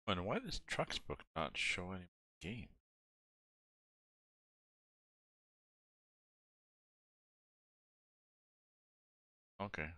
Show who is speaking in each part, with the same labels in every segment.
Speaker 1: And why does Trucks Book not show any game? Okay.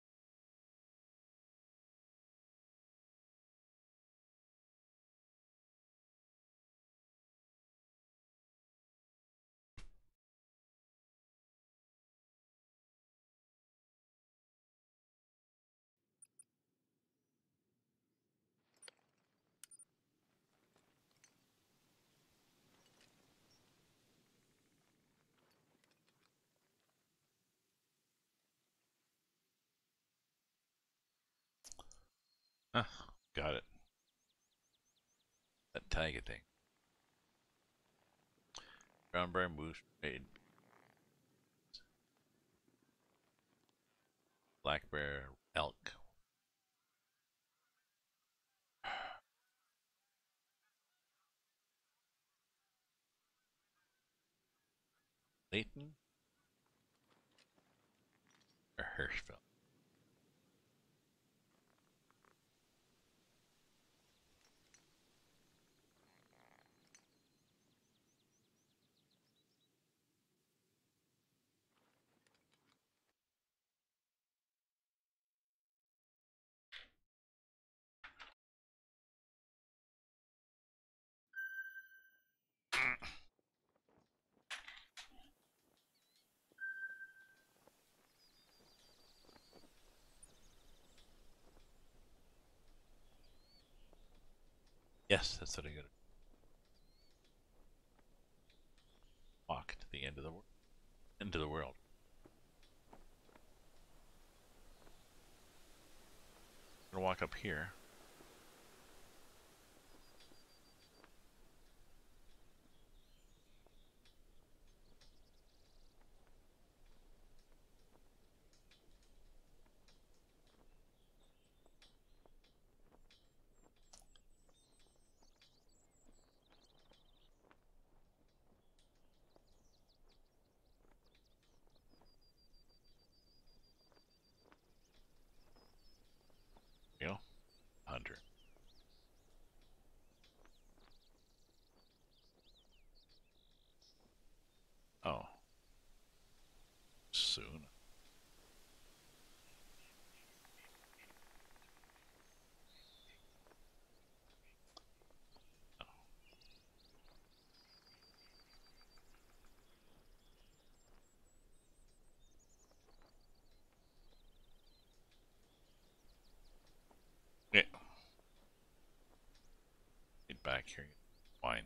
Speaker 1: Ah, got it. That tiger thing. Brown bear, moose, red, black bear, elk. Layton or Hirschfeld? Yes, that's what I gotta walk to the end of the world. Into the world. I'm gonna walk up here. You know, hunter. Oh, soon. Oh. Yeah. Get back here. Wine.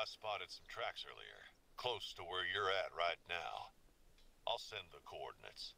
Speaker 2: spotted some tracks earlier, close to where you're at right now. I'll send the coordinates.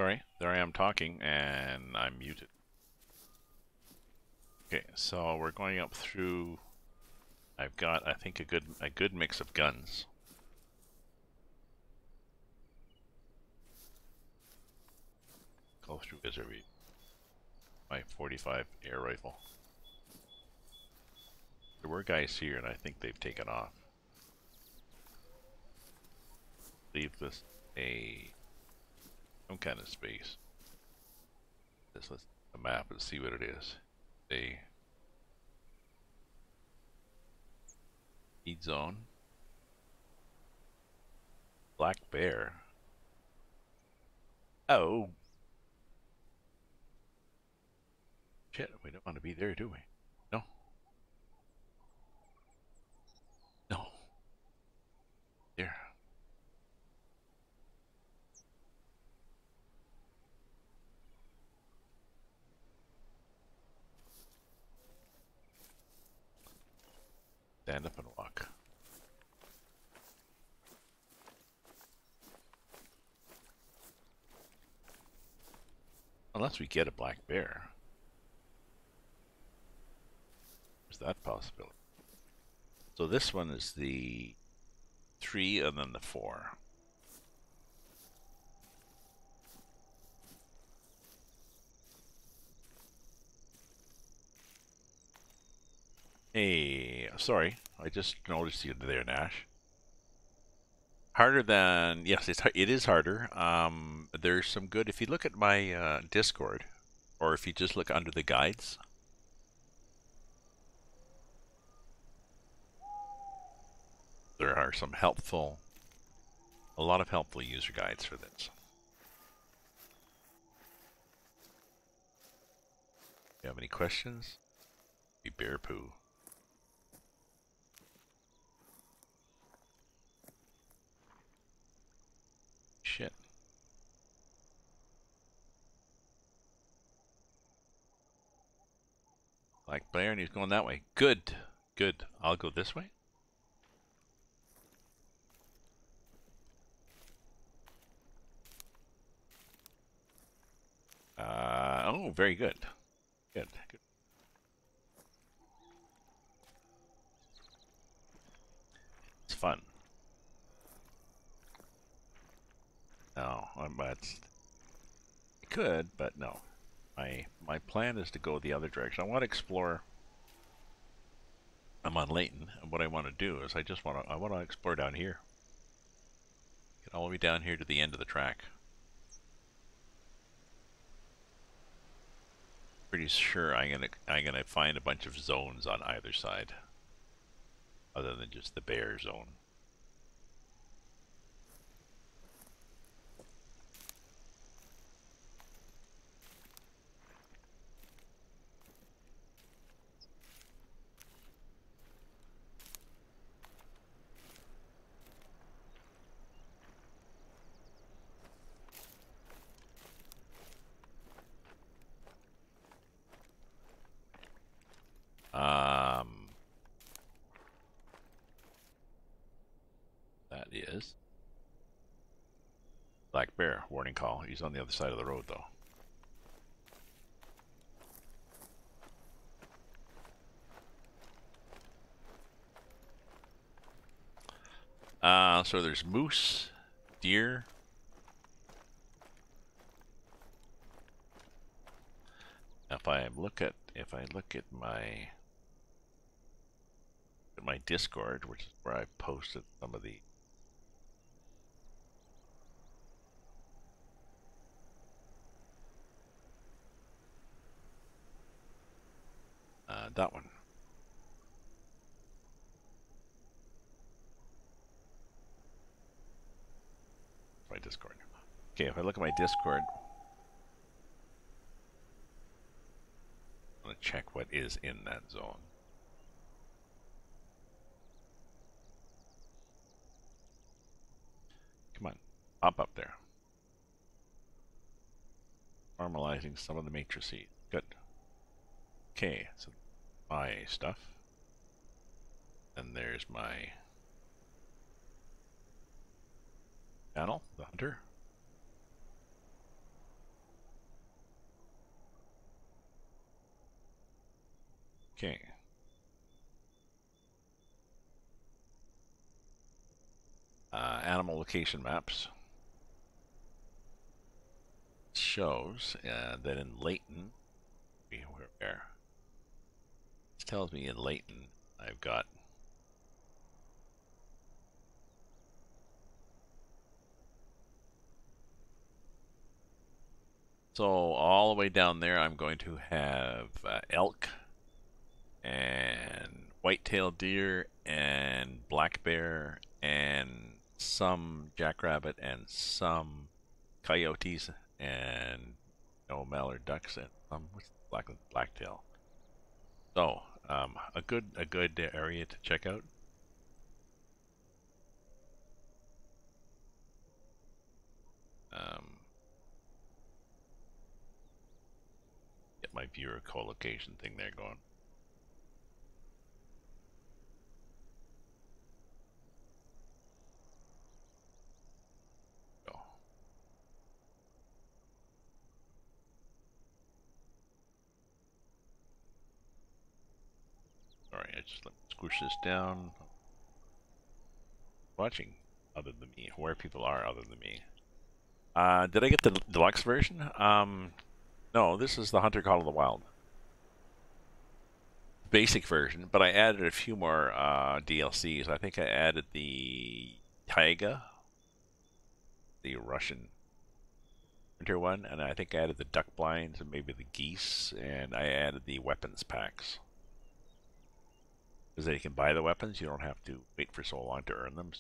Speaker 1: Sorry, there I am talking, and I'm muted. Okay, so we're going up through. I've got, I think, a good mix of guns. Go through Wizardry. My 45 air rifle. There were guys here, and I think they've taken off. Leave this some kind of space. Let's a map and see what it is. A feed zone. Black bear. Oh. Shit, we don't want to be there, do we? No. No. There. Stand up and walk. Unless we get a black bear. There's that possibility. So this one is the 3 and then the 4. Hey, sorry. I just noticed you there, Nash. Harder than, yes, it is harder. There's some good, if you look at my Discord, or if you just look under the guides, there are some a lot of helpful user guides for this. You have any questions? Be bear poo. Shit. Black bear, and he's going that way. Good. Good. I'll go this way. Oh, very good. Good. Good. It's fun. No, but I could, but no. My plan is to go the other direction. I want to explore. I'm on Layton, and what I want to do is I want to explore down here. Get all the way down here to the end of the track. Pretty sure I'm gonna find a bunch of zones on either side, other than just the bear zone. That is black bear warning call. He's on the other side of the road though. So there's moose, deer. If I look at my Discord, which is where I posted some of the that one. My Discord. Okay, if I look at my Discord, I'm gonna check what is in that zone. Come on, pop up there. Normalizing some of the matrices. Good. Okay, so my stuff. And there's my channel, the hunter. Okay. Animal location maps shows that in Layton, where it tells me in Layton I've got so all the way down there I'm going to have elk and white-tailed deer and black bear and some jackrabbit and some coyotes and mallard ducks and some blacktail. So a good area to check out. Get my viewer co-location thing there going. Go. Sorry, I just let me squish this down. Watching other than me, where people are other than me. Did I get the deluxe version? No, this is the Hunter Call of the Wild. Basic version, but I added a few more DLCs. I think I added the Taiga, the Russian winter one, and I think I added the duck blinds and maybe the geese, and I added the weapons packs. Because then you can buy the weapons, you don't have to wait for so long to earn them.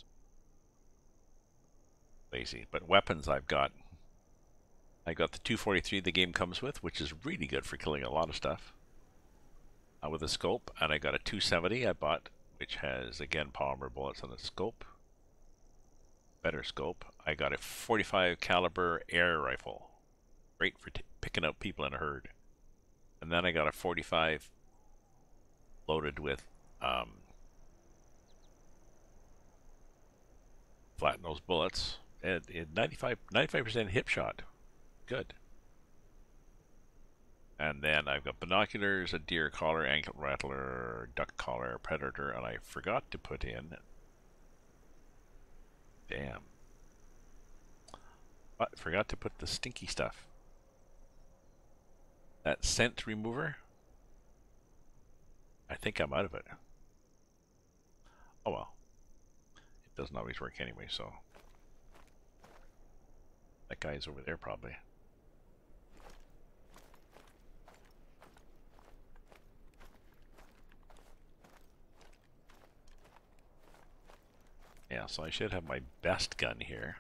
Speaker 1: Lazy. But weapons I got the 243 the game comes with, which is really good for killing a lot of stuff. With a scope, and I got a 270 I bought, which has again polymer bullets on the scope. Better scope. I got a 45 caliber air rifle, great for picking out people in a herd. And then I got a 45 loaded with flat nose bullets and 95% hip shot. Good. And then I've got binoculars, a deer collar, anklet rattler, duck collar, predator, and I forgot to put in. Damn. But forgot to put the stinky stuff. That scent remover. I think I'm out of it. Oh well. It doesn't always work anyway, so. That guy's over there probably. Yeah, so I should have my best gun here.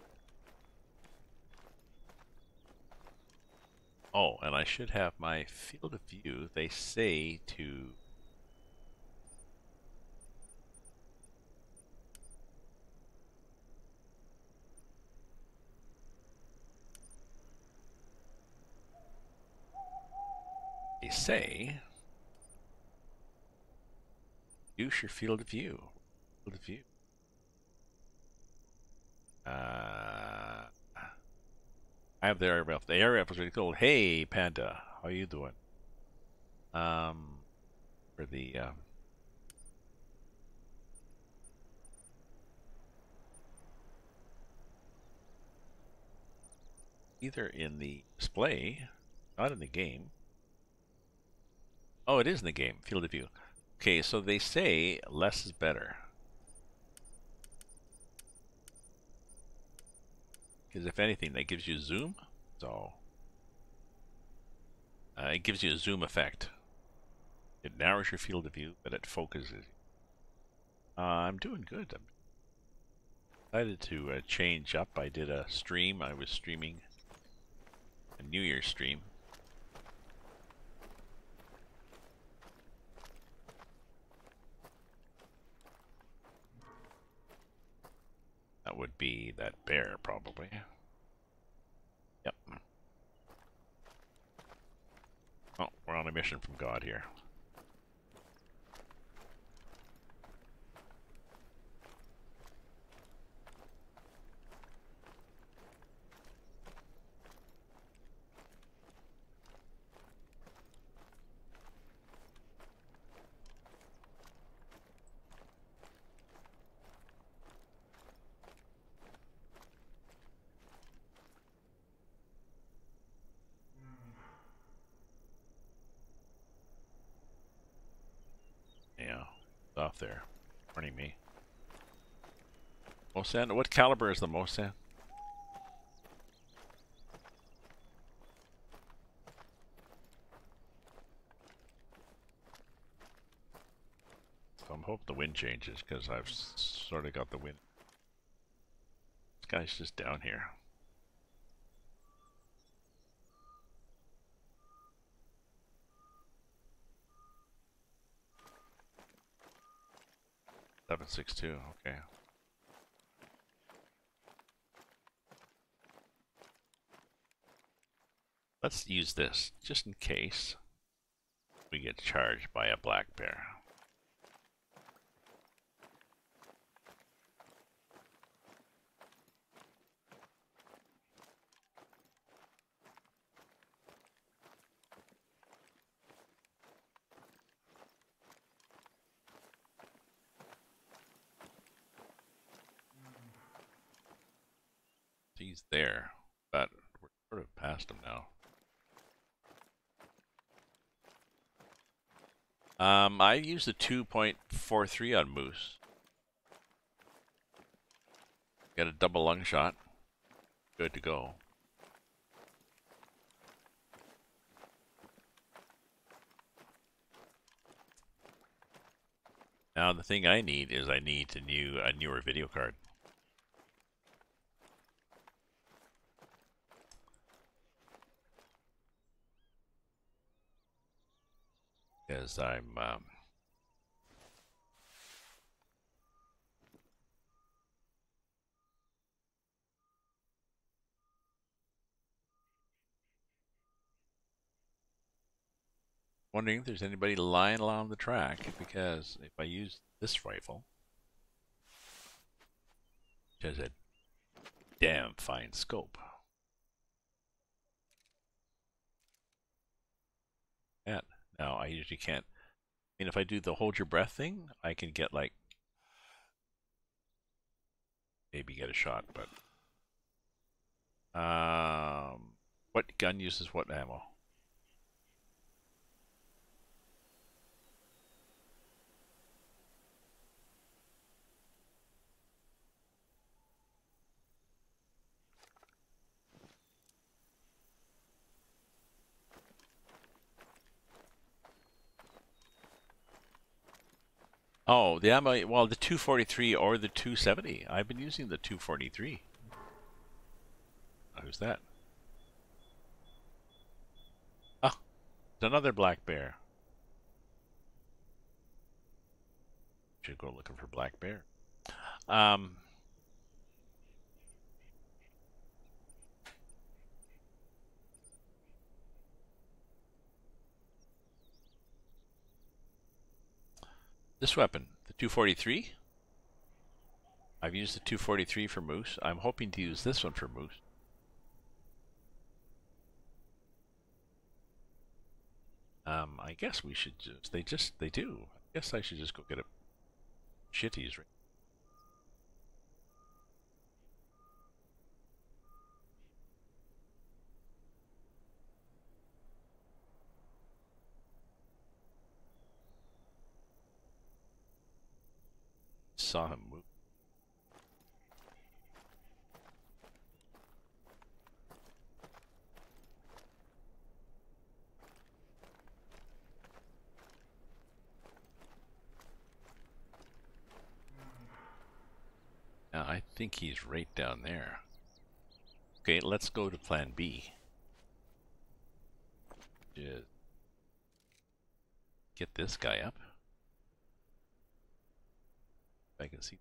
Speaker 1: Oh, and I should have my field of view. They say to use your field of view. Field of view. I have the area rifle. The area rifle is really cool. Hey, Panda, how you doing? For the either in the display, not in the game. Oh, it is in the game. Field of view. Okay, so they say less is better. Because if anything, that gives you zoom. So it gives you a zoom effect. It narrows your field of view, but it focuses. I'm doing good. I'm excited to change up. I did a stream. I was streaming a New Year's stream. That would be that bear, probably. Yep. Oh, we're on a mission from God here. yeah. Off there. Warning me. Mosan? What caliber is the Mosan? So I'm hoping the wind changes because I've sort of got the wind. This guy's just down here. Seven 6-2, okay. Let's use this just in case we get charged by a black bear. He's there, but we're sort of past him now. I used the 2.43 on moose. Got a double lung shot. Good to go. Now the thing I need is I need a newer video card. Because I'm wondering if there's anybody lying along the track, because if I use this rifle, which has a damn fine scope. And now I usually can't. I mean, if I do the hold your breath thing, I can get like maybe get a shot, but what gun uses what ammo? Oh, the ammo, well, the 243 or the 270. I've been using the 243. Who's that? Ah, it's another black bear. Should go looking for black bear. This weapon, the 243. I've used the 243 for moose. I'm hoping to use this one for moose. I guess we should they do. I guess I should just go get a shitties. Saw him move. Now, I think he's right down there. Okay, let's go to plan B. Just get this guy up. If I can see.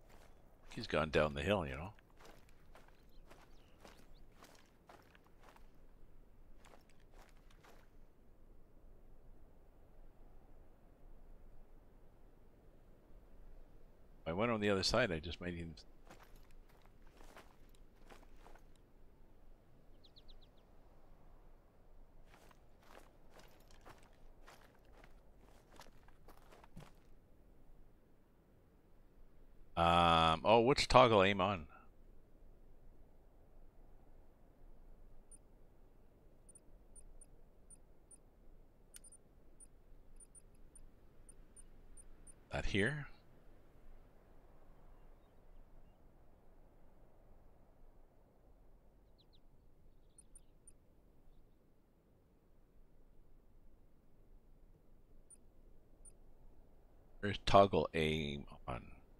Speaker 1: He's gone down the hill, you know. went on the other side, I just might even... Oh, what's toggle aim on? That here? There's toggle aim on.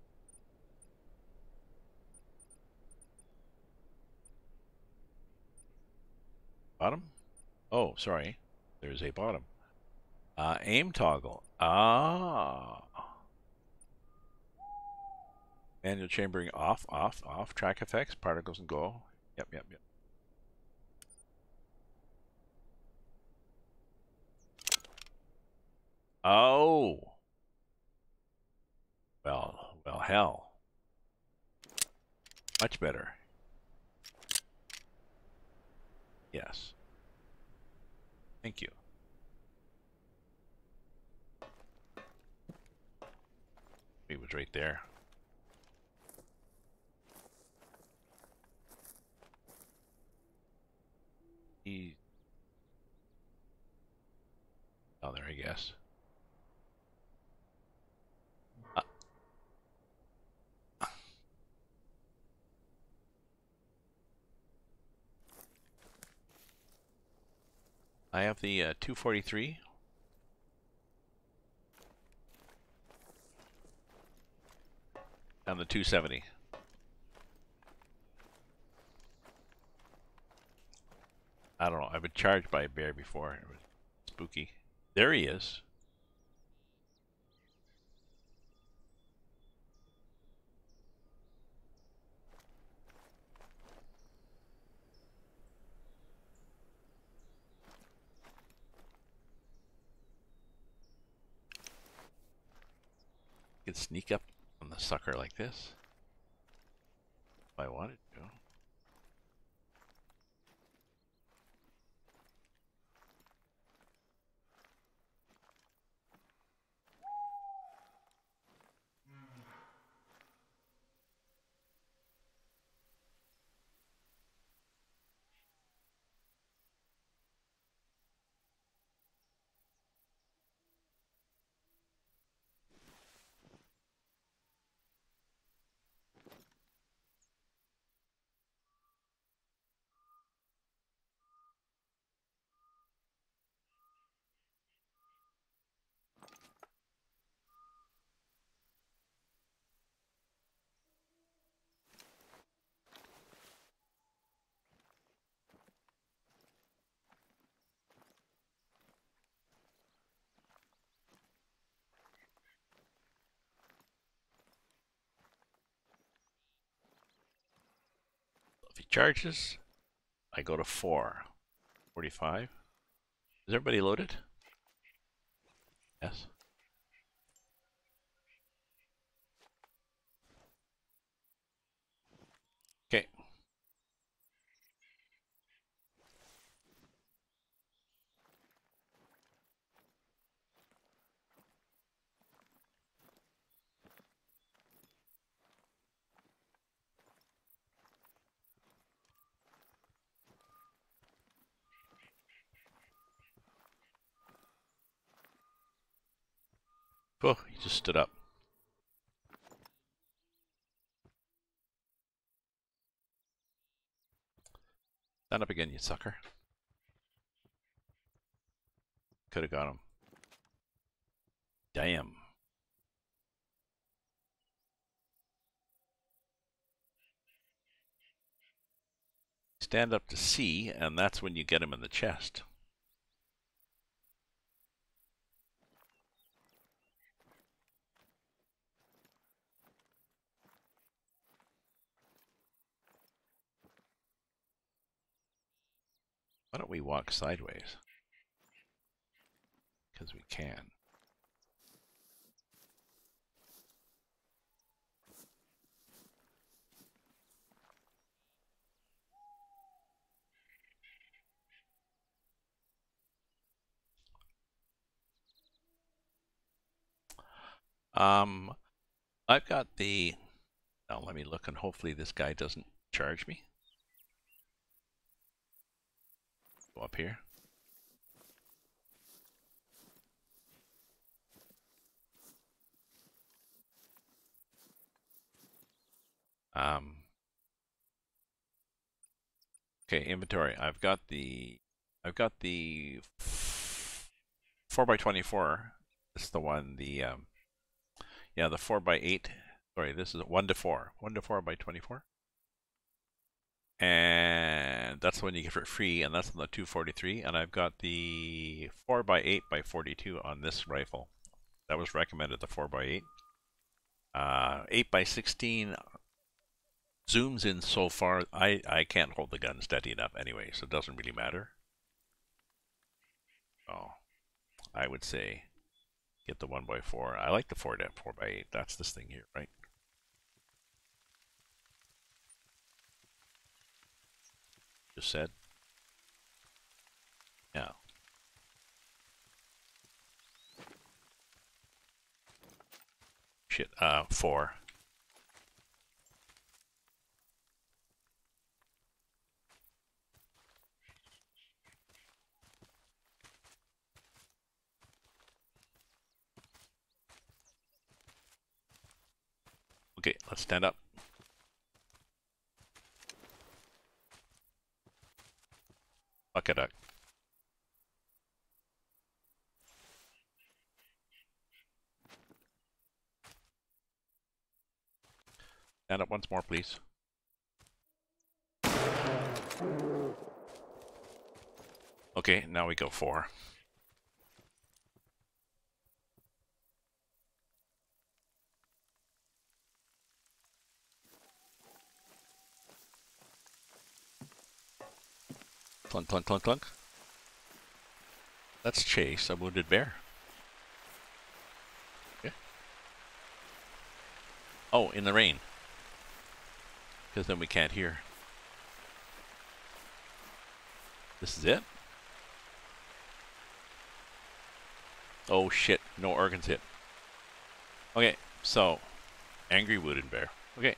Speaker 1: Bottom? Oh, sorry. There's a bottom. Aim toggle. Ah. Manual chambering off, off, off. Track effects, particles and go. Yep, yep, yep. Oh. Well, hell. Much better. Yes. Thank you. It was right there. Oh, there, I guess. I have the 243. And the 270. I don't know. I've been charged by a bear before. It was spooky. There he is. You could sneak up on the sucker like this. If I wanted to. If he charges, I go to 445. Is everybody loaded? Yes. Okay. Oh, he just stood up. Stand up again, you sucker. Could have got him. Damn. Stand up to C, and that's when you get him in the chest. Why don't we walk sideways? Because we can. I've got the. Now let me look, and hopefully this guy doesn't charge me. Go up here. Okay, inventory. I've got the 4x24. This is the one. Yeah, the 4x8. Sorry, this is 1 to 4. 1 to 4 by 24. And that's the one you get for free, and that's on the 243. And I've got the 4x8 by 42 on this rifle. That was recommended, the 4x8. 8x16 zooms in so far. I can't hold the gun steady enough anyway, so it doesn't really matter. Oh, I would say get the 1x4. I like the 4x8. That's this thing here, right? Just said. Yeah. Shit. 4. Okay, let's stand up. Bucket duck. Stand up once more, please. Okay, now we go 4. Clunk, clunk, clunk, clunk. Let's chase a wounded bear. Okay. Oh, in the rain. Because then we can't hear. This is it? Oh shit, no organs hit. Okay, so, angry wounded bear. Okay.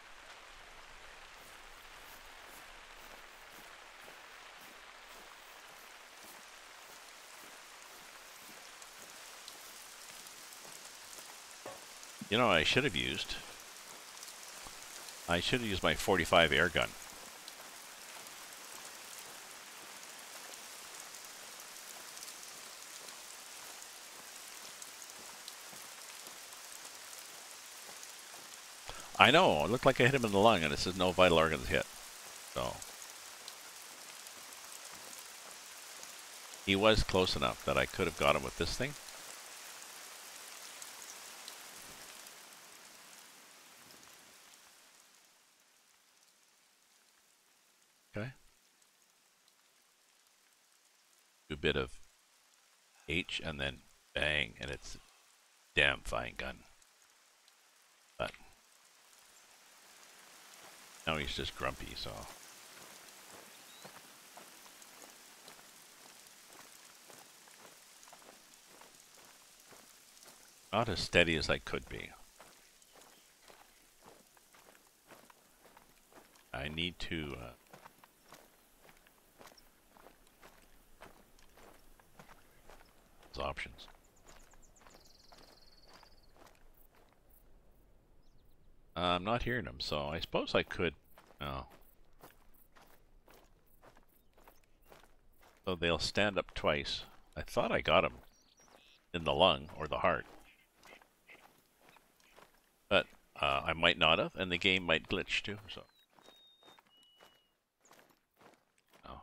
Speaker 1: You know what I should have used? I should have used my 45 air gun. I know, it looked like I hit him in the lung, and it says no vital organs hit. So he was close enough that I could have got him with this thing. Okay. Do a bit of H and then bang, and it's a damn fine gun. But now he's just grumpy, so. Not as steady as I could be. I need to options. I'm not hearing them, so I suppose I could. Oh. So they'll stand up twice. I thought I got him in the lung or the heart. But I might not have, and the game might glitch too, so. Oh.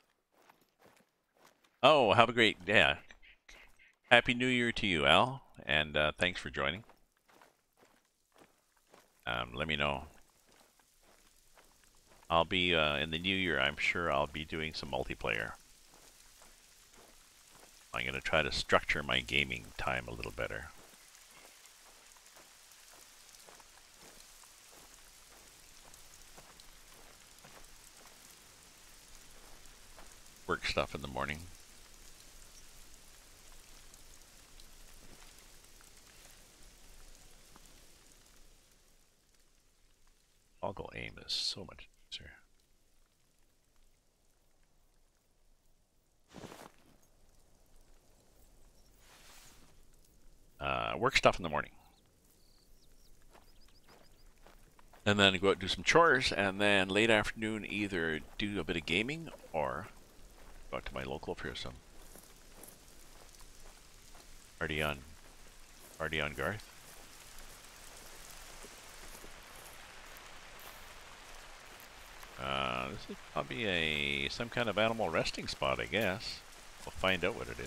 Speaker 1: Oh, have a great, yeah. Happy New Year to you, Al, and thanks for joining. Let me know. I'll be, in the new year, I'm sure I'll be doing some multiplayer. I'm going to try to structure my gaming time a little better. Work stuff in the morning. is so much nicer. Work stuff in the morning. And then go out and do some chores, and then late afternoon either do a bit of gaming or go out to my local fearsome. Party on Garth. This is probably some kind of animal resting spot, I guess. We'll find out what it is.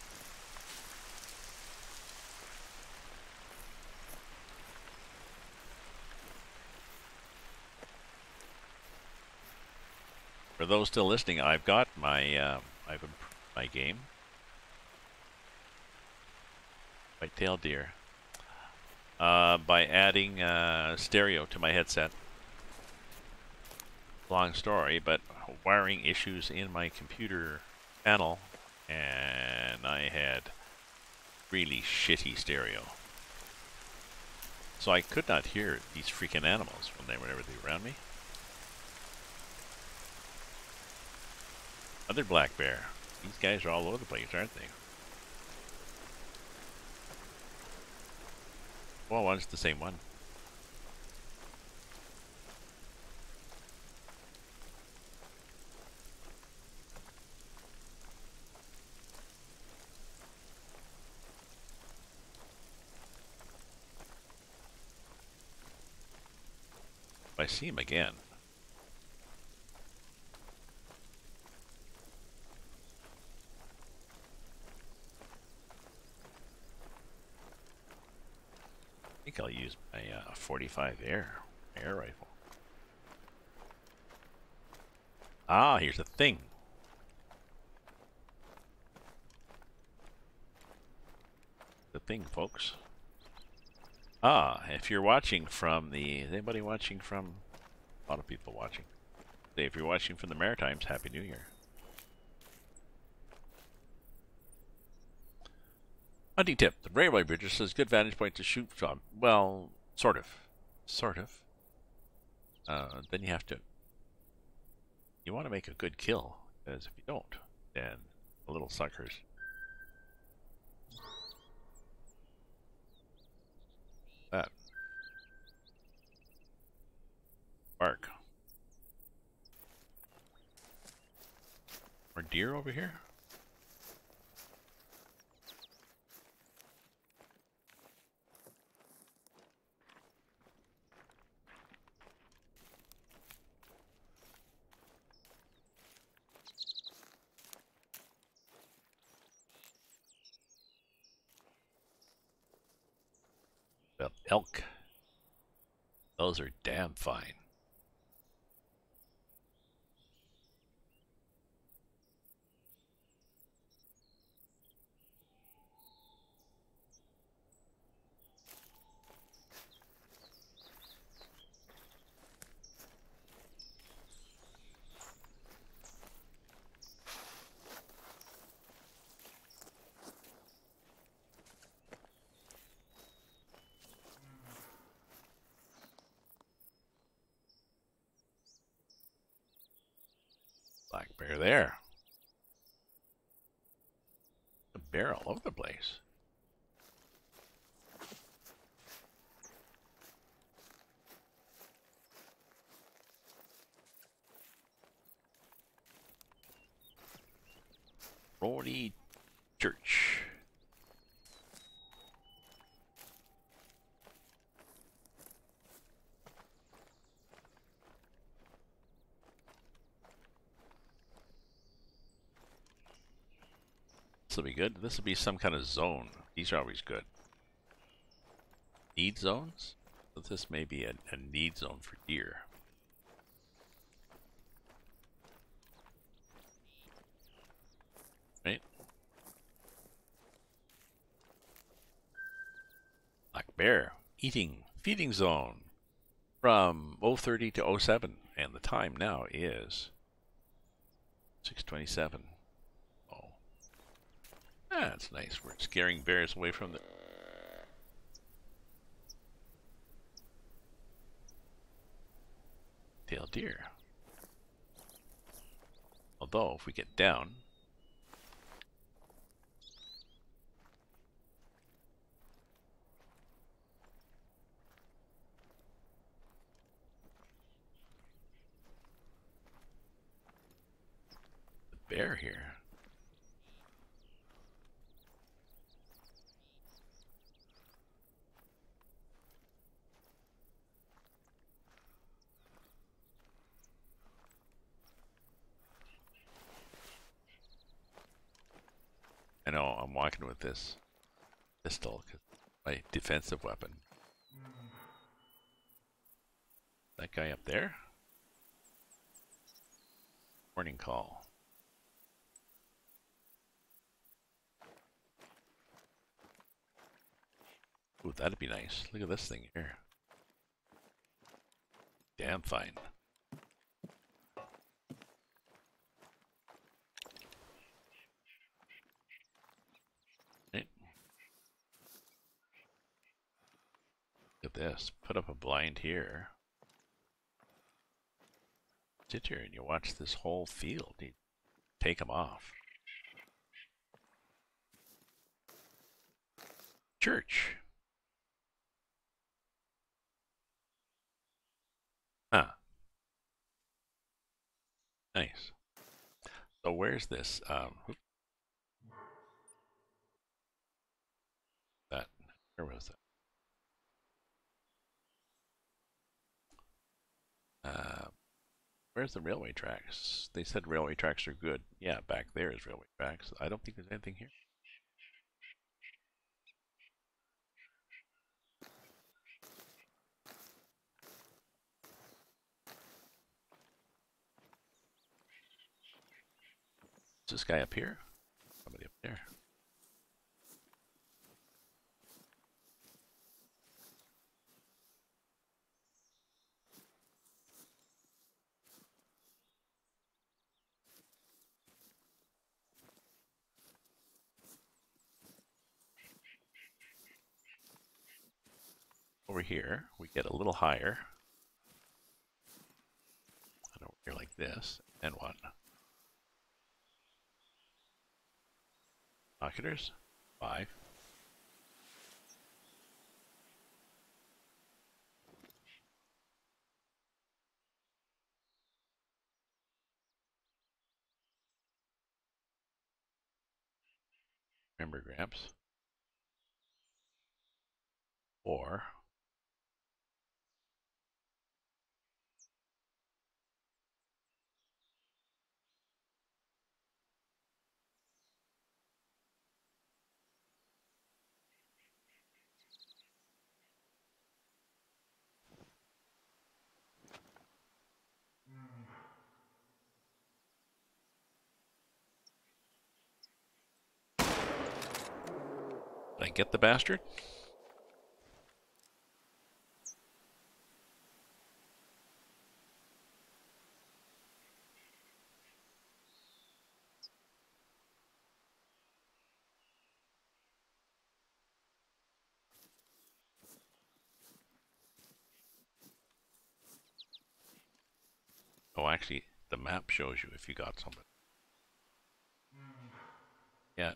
Speaker 1: For those still listening, I've got my I've improved my game. White-tailed deer. By adding stereo to my headset. Long story, but wiring issues in my computer panel, and I had really shitty stereo. So I could not hear these freaking animals whenever they were around me. Other black bear. These guys are all over the place, aren't they? Well, one's the same one. If I see him again. I think I'll use my 45 air rifle. Ah, here's the thing. The thing, folks. Ah, if you're watching from the... Is anybody watching from... A lot of people watching. If you're watching from the Maritimes, Happy New Year. Hunting tip. The railway bridge says good vantage point to shoot from. Well, sort of. Sort of. Then you have to... You want to make a good kill. Because if you don't, then the little suckers... That. Bark. More deer over here? Well, elk. Those are damn fine. Black bear there. A bear all over the place. Rory Church. This will be good. This will be some kind of zone. These are always good. Need zones? So this may be a need zone for deer. Right? Black bear. Feeding zone. From 030 to 07. And the time now is 6:27. That's nice. We're scaring bears away from the... Tailed deer. Although, if we get down, the bear here. I know I'm walking with this pistol, 'cause my defensive weapon. That guy up there? Warning call. Ooh, that'd be nice. Look at this thing here. Damn fine. Right. Look at this. Put up a blind here. Sit here and you watch this whole field. You take them off. Church. Huh. Nice. So where's this? That. Where was that? Where's the railway tracks? They said railway tracks are good. Yeah, back there is railway tracks. I don't think there's anything here. Is this guy up here? Somebody up there. Over here, we get a little higher. And over here like this. And what? Binoculars? 5. Remember, Gramps? 4. Did I get the bastard? Oh, actually, the map shows you if you got somebody. Yeah.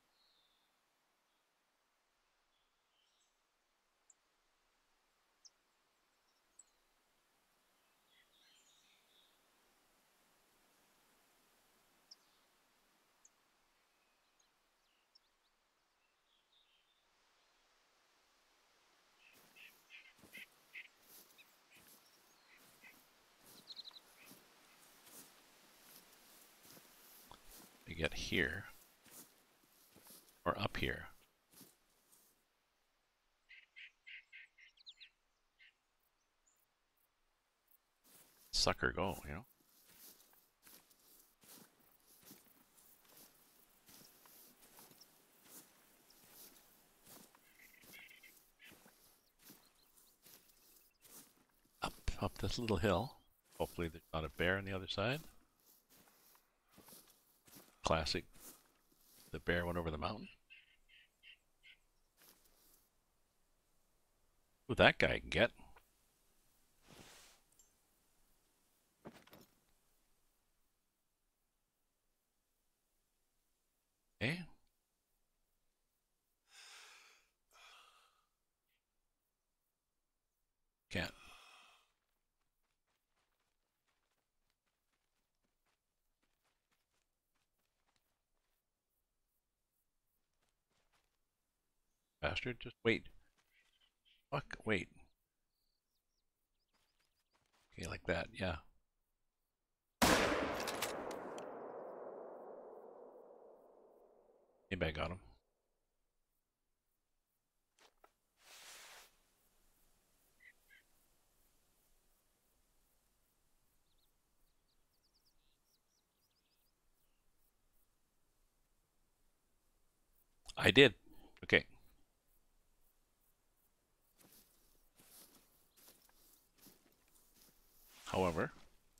Speaker 1: You get here. Or up here. Sucker go, you know? Up this little hill. Hopefully there's not a bear on the other side. Classic. The bear went over the mountain. Ooh, that guy can get. Okay. Can't. Bastard, just wait. Fuck, wait. Okay, like that, yeah. Maybe I got him. I did. Okay. However,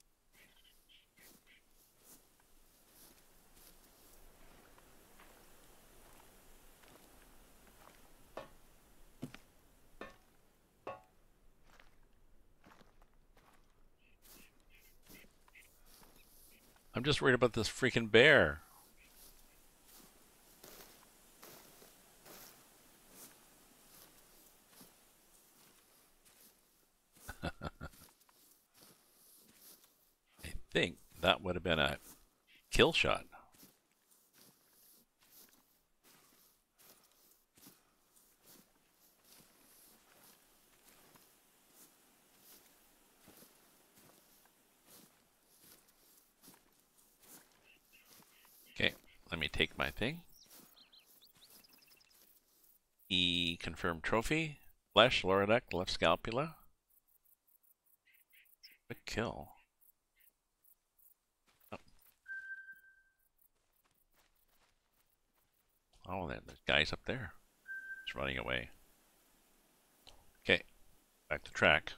Speaker 1: I'm just worried about this freaking bear. I think that would have been a kill shot. Okay, let me take my thing. E confirmed trophy. Flesh, Loradec, left scapula. Quick kill. Oh, oh, then there's guys up there. It's running away. Okay, back to track.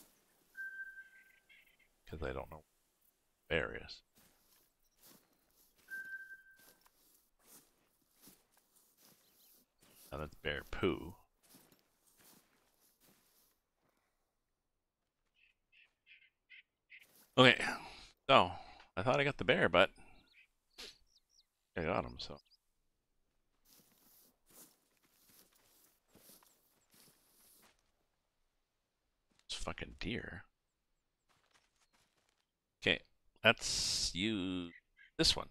Speaker 1: Because I don't know where bear is. Now that's bear poo. Okay, so I thought I got the bear, but I got him, so. It's fucking deer. Okay, let's use this one.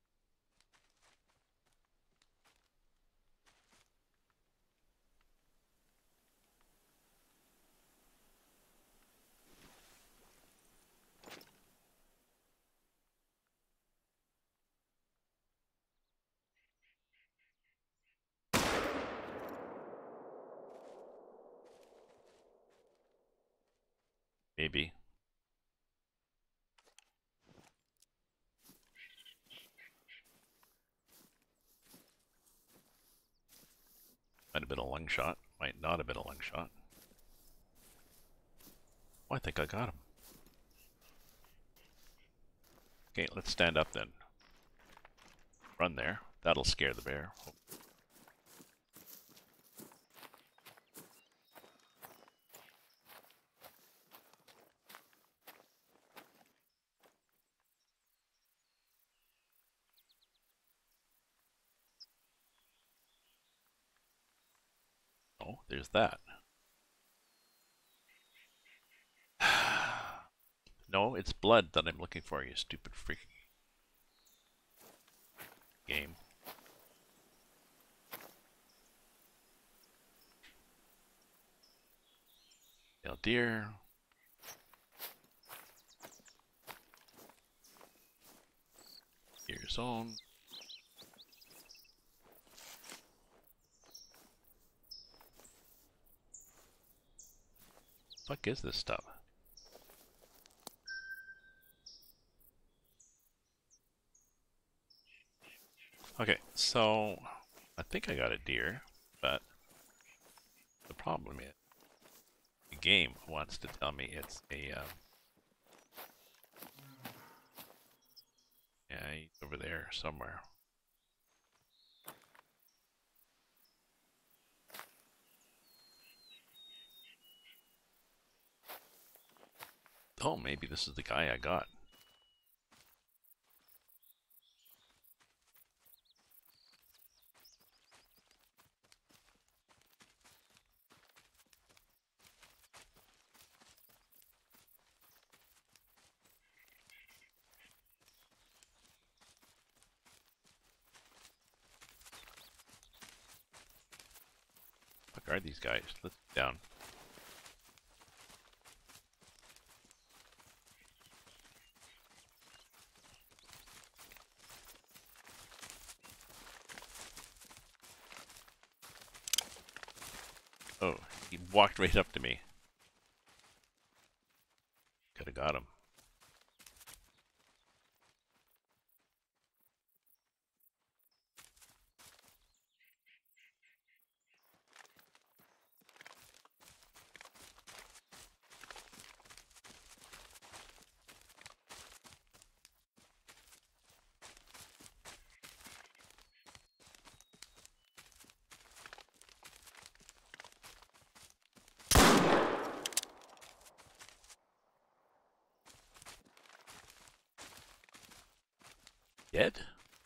Speaker 1: Maybe. Might have been a lung shot. Might not have been a lung shot. Oh, I think I got him. Okay, let's stand up then. Run there. That'll scare the bear. Oh, there's that. No, it's blood that I'm looking for, you stupid freaking game. Male deer. Deer's own. Fuck is this stuff? Okay, so I think I got a deer, but the problem is the game wants to tell me it's a yeah, he's over there somewhere. Oh, maybe this is the guy I got. Guard these guys. Let's get down. Oh, he walked right up to me. Could have got him. Dead?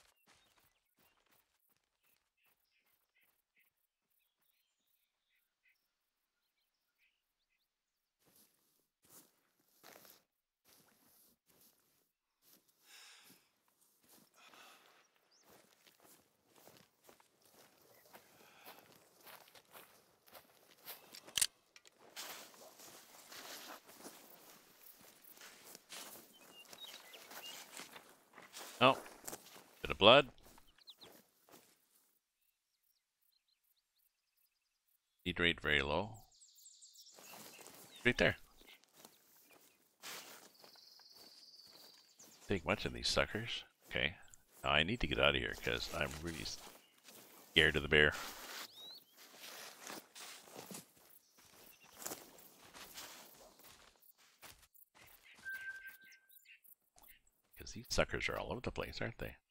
Speaker 1: Oh, bit of blood. Feed rate very low. Right there. Take much of these suckers. Okay. Now I need to get out of here because I'm really scared of the bear. Because these suckers are all over the place, aren't they?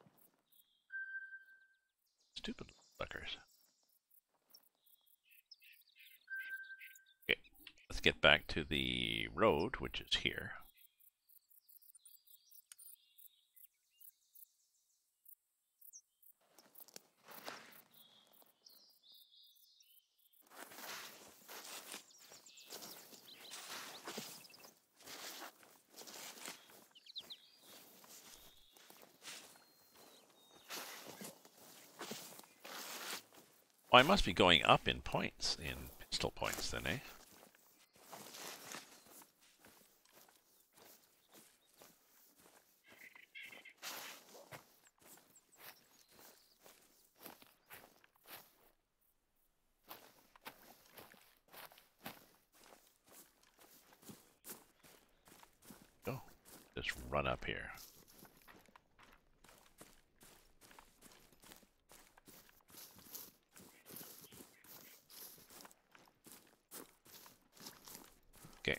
Speaker 1: Stupid suckers. Okay, let's get back to the road, which is here. Oh, I must be going up in points, in pistol points then, eh? Go. Just run up here. Okay.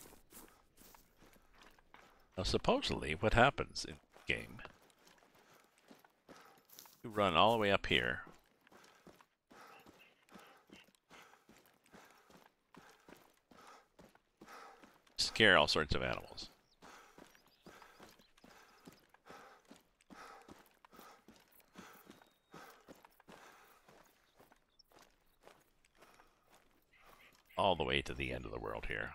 Speaker 1: Now supposedly what happens in the game, you run all the way up here. Scare all sorts of animals. All the way to the end of the world here.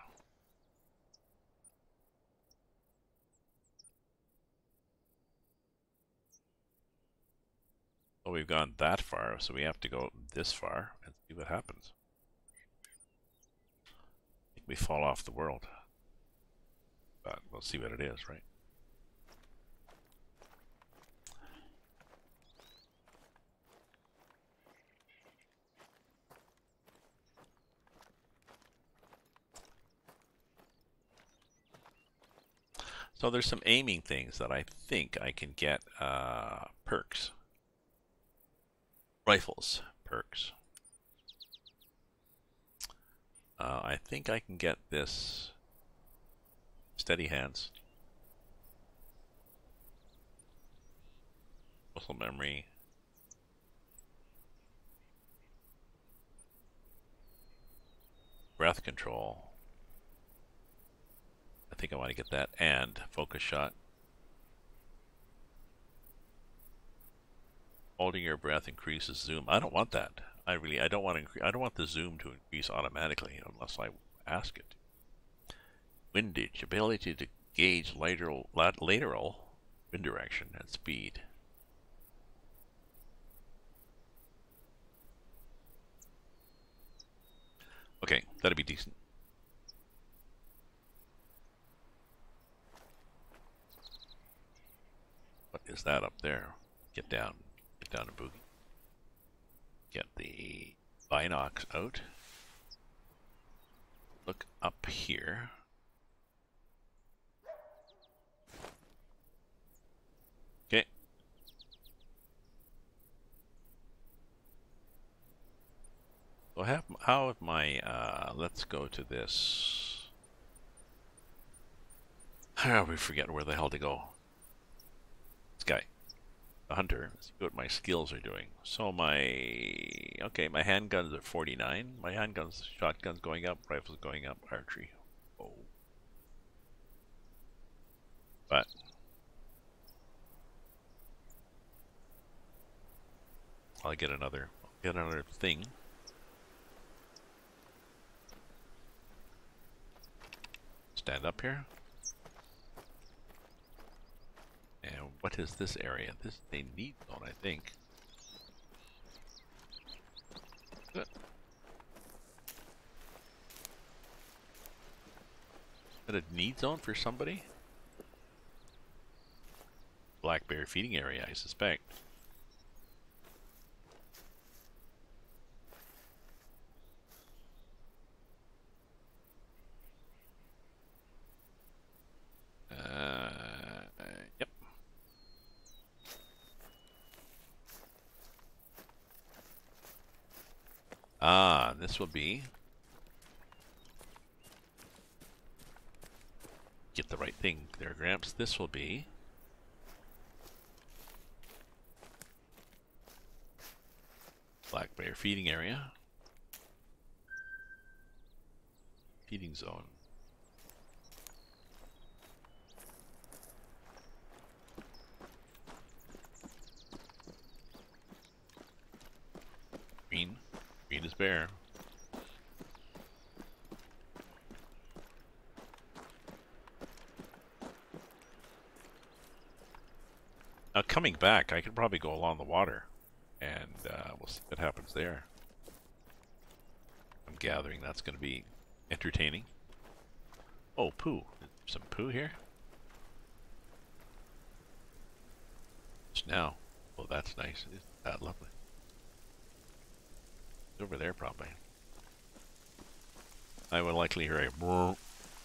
Speaker 1: Well, we've gone that far, so we have to go this far and see what happens. I think we fall off the world. But we'll see what it is, right? So there's some aiming things that I think I can get perks. Rifles perks. I think I can get this steady hands, muscle memory, breath control. I think I want to get that, and focus shot. Holding your breath increases zoom. I don't want that. I don't want to. I don't want the zoom to increase automatically unless I ask it. Windage, ability to gauge lateral wind direction and speed. Okay, that'd be decent. What is that up there? Get down to boogie. Get the binocs out. Look up here. Okay. So how have my let's go to this. We forget where the hell to go. This guy. The hunter. Let's see what my skills are doing. So my handgun's at 49. My handguns, shotgun's going up, rifle's going up, archery. Oh. But I'll get another thing. Stand up here. And what is this area? This is a need zone, I think. Good. Is that a need zone for somebody? Black bear feeding area, I suspect. Yep. Ah, this will be. Get the right thing there, Gramps. This will be. Black bear feeding area. Feeding zone. Green. Green is bear. Now coming back, I could probably go along the water, and we'll see what happens there. I'm gathering that's going to be entertaining. Oh, poo. Some poo here? Just now. Oh, that's nice. Isn't that lovely? It's over there, probably. I would likely hear a brrr.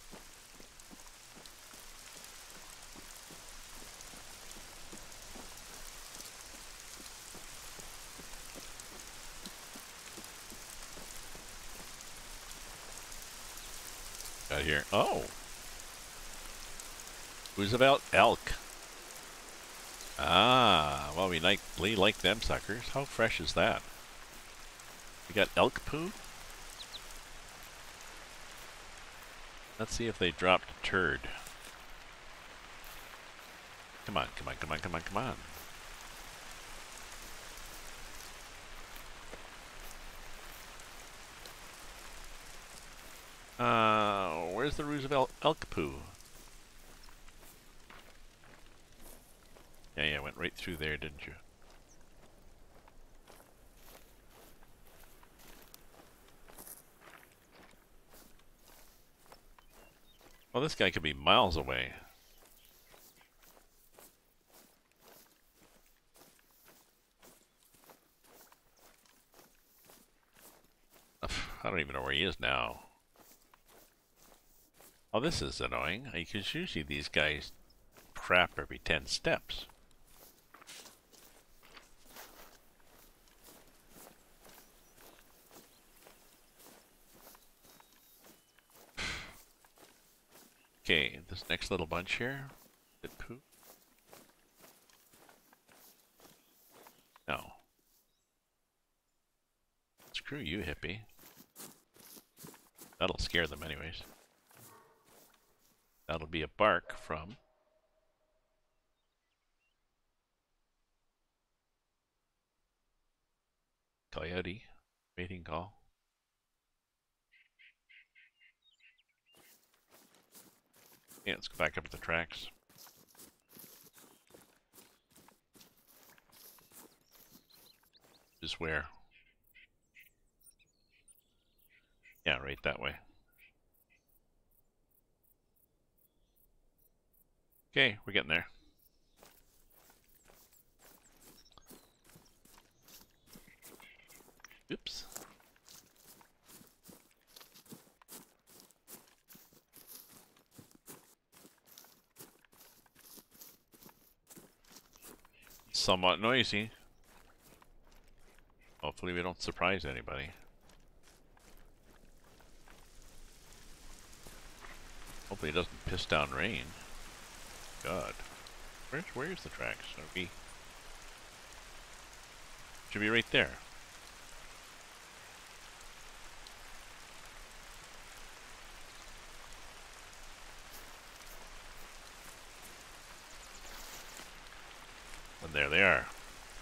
Speaker 1: Got here. Oh! Roosevelt elk. Ah, well, we like them suckers. How fresh is that? We got elk poo? Let's see if they dropped a turd. Come on, come on, come on, come on, come on. Where's the Roosevelt elk poo? Yeah, went right through there, didn't you? Well, this guy could be miles away. I don't even know where he is now. Oh, this is annoying. Because usually these guys crap every 10 steps. Okay, this next little bunch here. Did poop? No. Screw you, hippie. That'll scare them anyways. That'll be a bark from... Coyote. Mating call. Yeah, let's go back up to the tracks. Is where? Yeah, right that way. Okay, we're getting there. Oops. Somewhat noisy. Hopefully we don't surprise anybody. Hopefully it doesn't piss down rain. God. Where's the tracks? Should be right there. And there they are.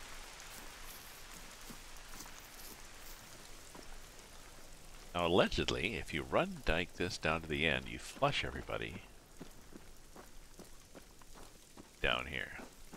Speaker 1: Now allegedly, if you run dike this down to the end, you flush everybody down here.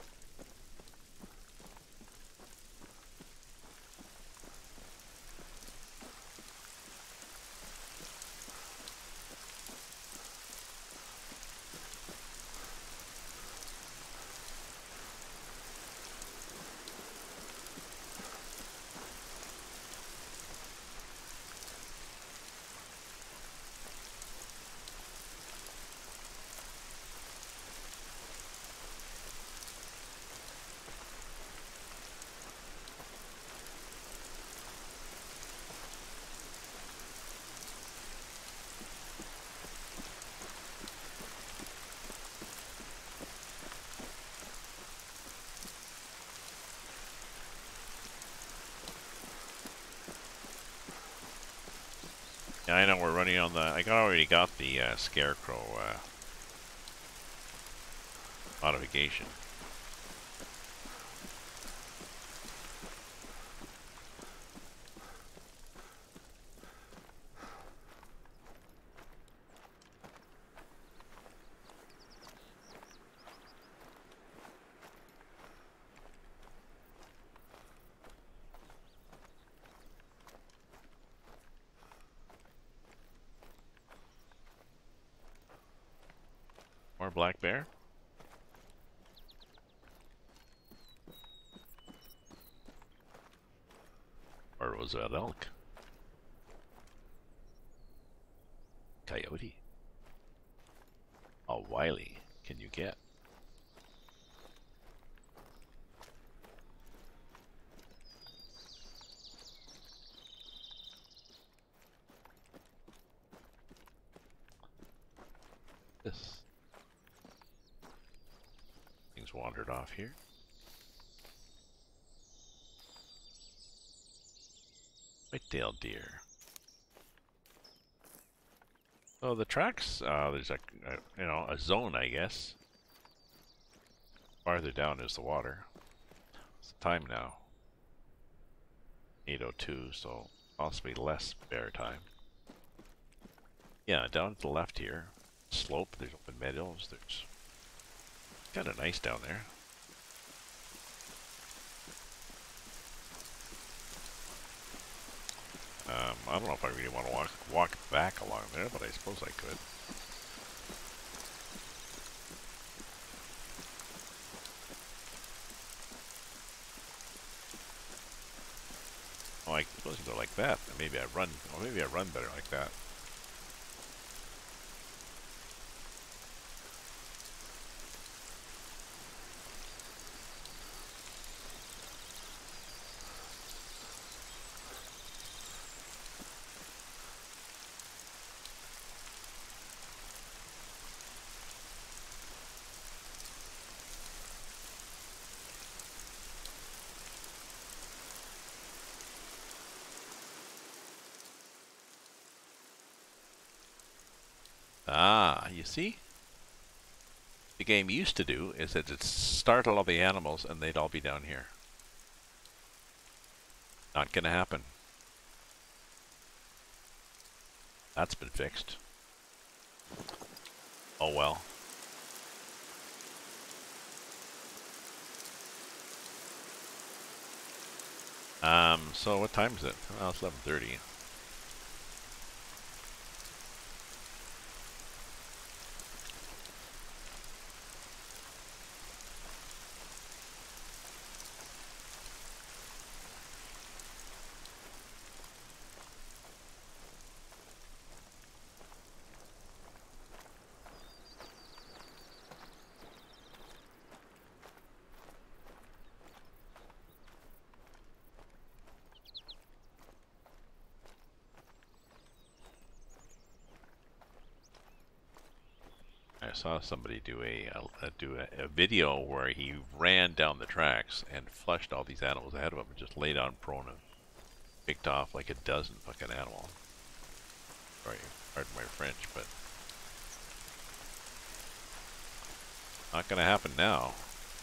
Speaker 1: Yeah, I know we're running on the... I already got the Scarecrow modification. More black bear? Or was that elk? Coyote? How wily can you get? This thing's wandered off here. White-tailed deer. So the tracks, there's a zone, I guess. Farther down is the water. What's the time now? 8:02, so possibly less bear time. Yeah, down to the left here. Slope, there's open meadows, there's kind of nice down there. I don't know if I really want to walk back along there, but I suppose I could. Oh, I suppose I go like that. Maybe I run. Or maybe I run better like that. Ah, you see? The game used to do is that it'd start all the animals and they'd all be down here. Not gonna happen. That's been fixed. Oh well. So what time is it? Well, it's 11:30. saw somebody do a video where he ran down the tracks and flushed all these animals ahead of him and just laid on prone and picked off like a dozen fucking animals. Sorry, pardon my French, but not gonna happen now.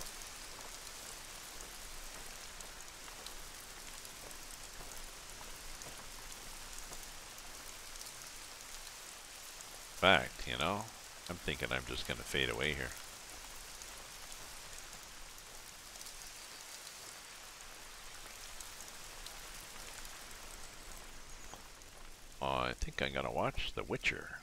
Speaker 1: Fact, you know, I'm thinking I'm just gonna fade away here. I think I'm gonna watch The Witcher.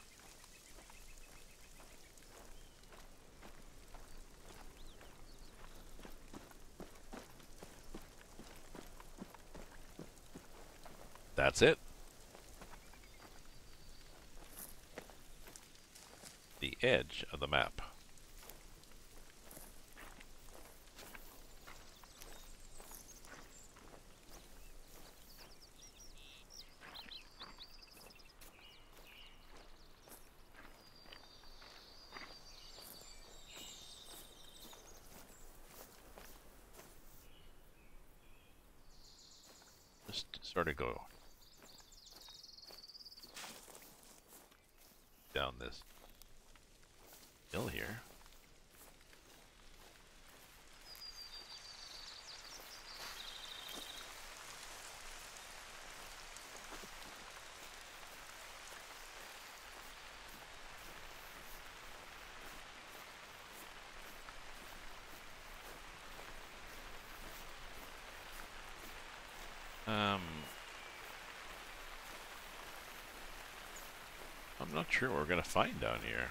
Speaker 1: That's it. The edge of the map. Just sort of go down this hill here. I'm not sure what we're gonna find down here.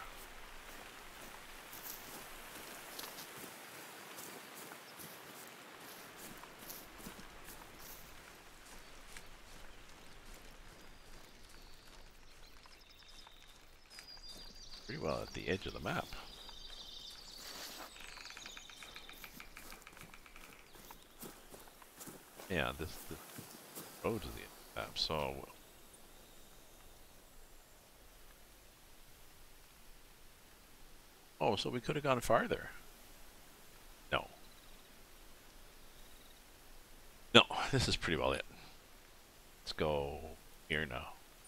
Speaker 1: Pretty well at the edge of the map. Yeah, this road to the edge of the map, so... Oh, so we could have gone farther. No. No, this is pretty well it. Let's go here now.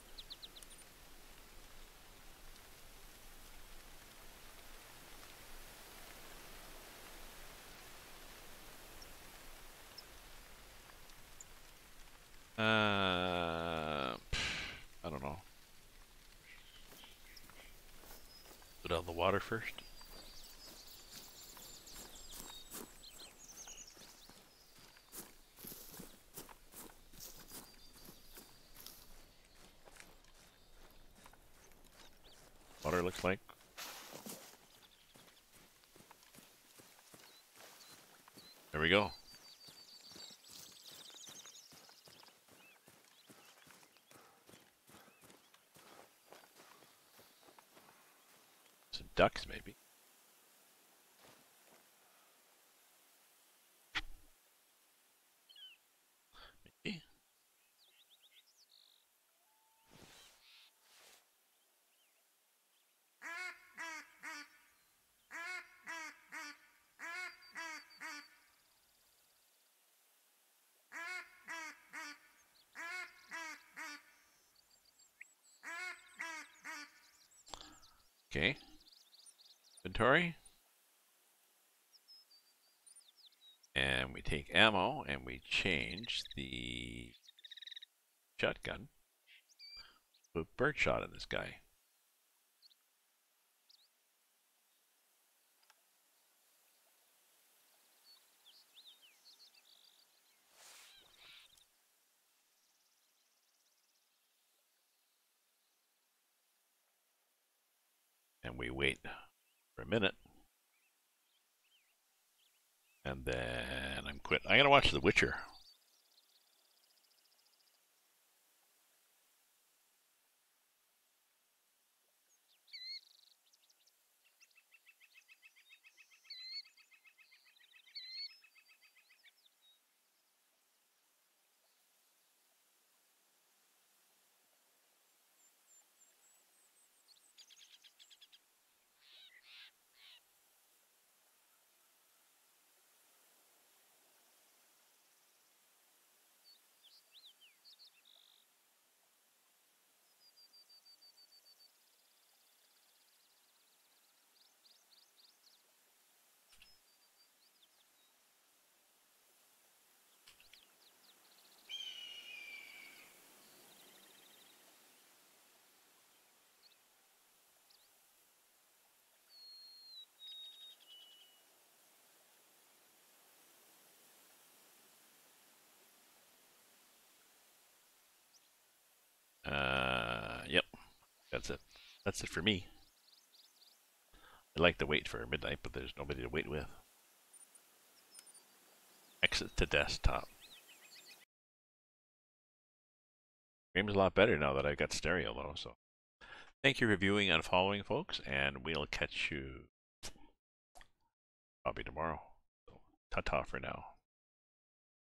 Speaker 1: I don't know. Go down the water first. Water looks like. There we go. Some ducks, maybe. Maybe. Okay. Inventory. And we take ammo and we change the shotgun. Put birdshot in this guy. And we wait for a minute. And then I'm quit. I gotta watch The Witcher. That's it. That's it for me. I'd like to wait for midnight, but there's nobody to wait with. Exit to desktop. Game's a lot better now that I got stereo though, so. Thank you for viewing and following, folks, and we'll catch you probably tomorrow. So, ta-ta for now.